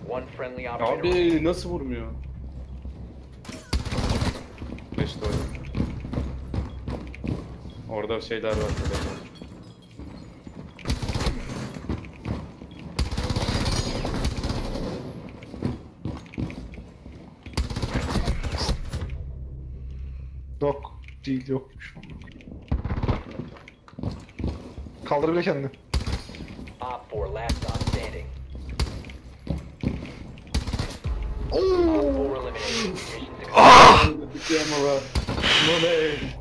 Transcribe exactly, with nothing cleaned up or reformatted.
One friendly operator. Abi nasıl vurmuyor? İşte öyle. Orada şeyler var. Böyle. Yok. Değil yokmuş. Kaldır bile kendini. Op four last stop standing. Oo. Op four eliminated. Mission successful. Ah! Bu ne?